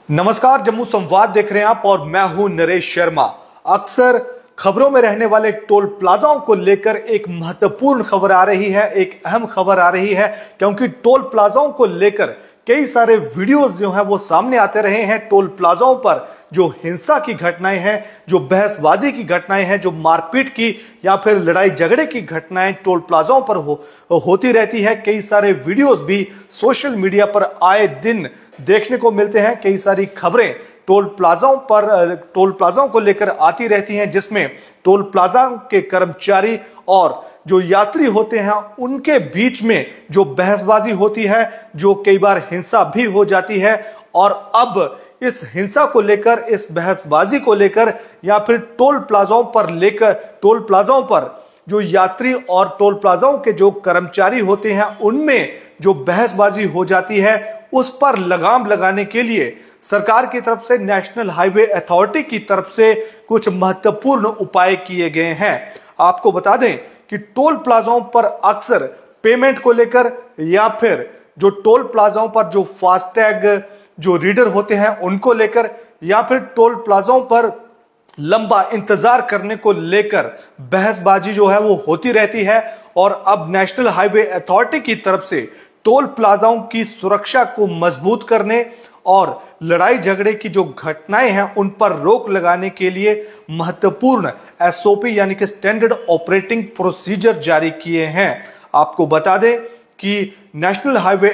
नमस्कार, जम्मू संवाद देख रहे हैं आप और मैं हूं नरेश शर्मा। अक्सर खबरों में रहने वाले टोल प्लाजाओं को लेकर एक महत्वपूर्ण खबर आ रही है, एक अहम खबर आ रही है, क्योंकि टोल प्लाजाओं को लेकर कई सारे वीडियोस जो हैं वो सामने आते रहे हैं। टोल प्लाजाओं पर जो हिंसा की घटनाएं हैं, जो बहसबाजी की घटनाएं हैं, जो मारपीट की या फिर लड़ाई झगड़े की घटनाएं टोल प्लाजाओं पर होती रहती है। कई सारे वीडियोस भी सोशल मीडिया पर आए दिन देखने को मिलते हैं। कई सारी खबरें टोल प्लाजाओं को लेकर आती रहती हैं, जिसमें टोल प्लाजा के कर्मचारी और जो यात्री होते हैं उनके बीच में जो बहसबाजी होती है, जो कई बार हिंसा भी हो जाती है। और अब इस हिंसा को लेकर, इस बहसबाजी को लेकर या फिर टोल प्लाजाओं पर जो यात्री और टोल प्लाजाओं के जो कर्मचारी होते हैं उनमें जो बहसबाजी हो जाती है, उस पर लगाम लगाने के लिए सरकार की तरफ से, नेशनल हाईवे अथॉरिटी की तरफ से कुछ महत्वपूर्ण उपाय किए गए हैं। आपको बता दें कि टोल प्लाजाओं पर अक्सर पेमेंट को लेकर या फिर जो टोल प्लाजाओं पर जो फास्टैग जो रीडर होते हैं उनको लेकर या फिर टोल प्लाजाओं पर लंबा इंतजार करने को लेकर बहसबाजी जो है वो होती रहती है। और अब नेशनल हाईवे अथॉरिटी की तरफ से टोल प्लाजाओं की सुरक्षा को मजबूत करने और लड़ाई झगड़े की जो घटनाएं हैं उन पर रोक लगाने के लिए महत्वपूर्ण एसओपी यानी कि स्टैंडर्ड ऑपरेटिंग प्रोसीजर जारी किए हैं। आपको बता दें कि नेशनल हाईवे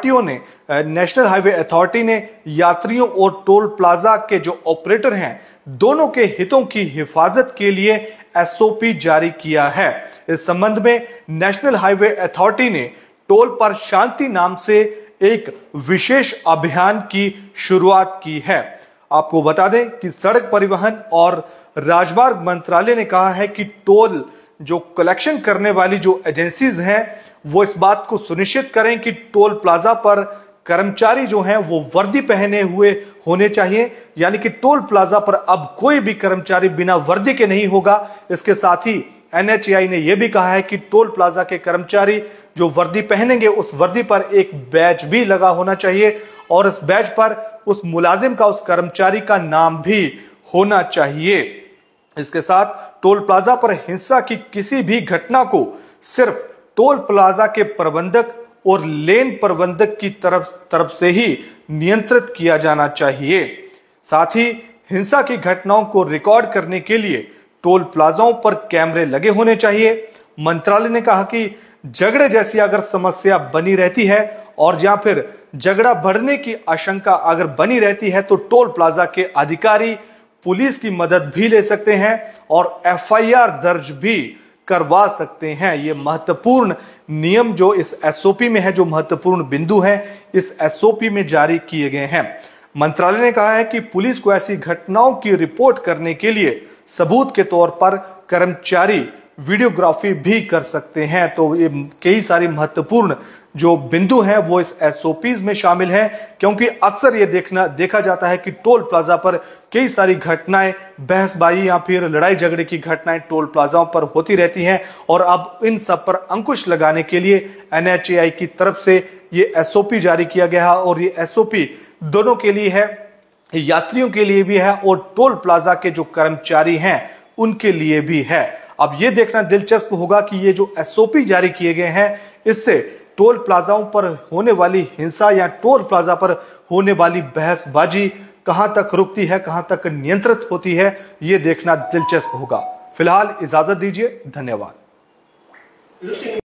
अथॉरिटी ने यात्रियों और टोल प्लाजा के जो ऑपरेटर हैं दोनों के हितों की हिफाजत के लिए एसओपी जारी किया है। इस संबंध में नेशनल हाईवे अथॉरिटी ने टोल पर शांति नाम से एक विशेष अभियान की शुरुआत की है। आपको बता दें कि सड़क परिवहन और राजमार्ग मंत्रालय ने कहा है कि टोल जो कलेक्शन करने वाली जो एजेंसीज हैं वो इस बात को सुनिश्चित करें कि टोल प्लाजा पर कर्मचारी जो हैं वो वर्दी पहने हुए होने चाहिए, यानी कि टोल प्लाजा पर अब कोई भी कर्मचारी बिना वर्दी के नहीं होगा। इसके साथ ही एनएचएआई ने यह भी कहा है कि टोल प्लाजा के कर्मचारी जो वर्दी पहनेंगे उस वर्दी पर एक बैज भी लगा होना चाहिए और इस बैज पर उस मुलाजिम का, उस कर्मचारी का नाम भी होना चाहिए। इसके साथ टोल प्लाजा पर हिंसा की किसी भी घटना को सिर्फ टोल प्लाजा के प्रबंधक और लेन प्रबंधक की तरफ से ही नियंत्रित किया जाना चाहिए। साथ ही हिंसा की घटनाओं को रिकॉर्ड करने के लिए टोल प्लाजाओं पर कैमरे लगे होने चाहिए। मंत्रालय ने कहा कि झगड़े जैसी अगर समस्या बनी रहती है और या फिर झगड़ा बढ़ने की आशंका अगर बनी रहती है तो टोल प्लाजा के अधिकारी पुलिस की मदद भी ले सकते हैं और एफआईआर दर्ज भी करवा सकते हैं। ये महत्वपूर्ण नियम जो इस एसओपी में है, जो महत्वपूर्ण बिंदु है इस एसओपी में जारी किए गए हैं। मंत्रालय ने कहा है कि पुलिस को ऐसी घटनाओं की रिपोर्ट करने के लिए सबूत के तौर पर कर्मचारी वीडियोग्राफी भी कर सकते हैं। तो ये कई सारी महत्वपूर्ण जो बिंदु हैं वो इस एसओपीज में शामिल हैं, क्योंकि अक्सर ये देखा जाता है कि टोल प्लाजा पर कई सारी घटनाएं, बहसबाजी या फिर लड़ाई झगड़े की घटनाएं टोल प्लाजाओं पर होती रहती हैं। और अब इन सब पर अंकुश लगाने के लिए एनएचएआई की तरफ से ये एसओपी जारी किया गया है और ये एसओपी दोनों के लिए है, यात्रियों के लिए भी है और टोल प्लाजा के जो कर्मचारी हैं उनके लिए भी है। अब यह देखना दिलचस्प होगा कि ये जो एसओपी जारी किए गए हैं इससे टोल प्लाजाओं पर होने वाली हिंसा या टोल प्लाजा पर होने वाली बहसबाजी कहां तक रुकती है, कहां तक नियंत्रित होती है, यह देखना दिलचस्प होगा। फिलहाल इजाजत दीजिए, धन्यवाद।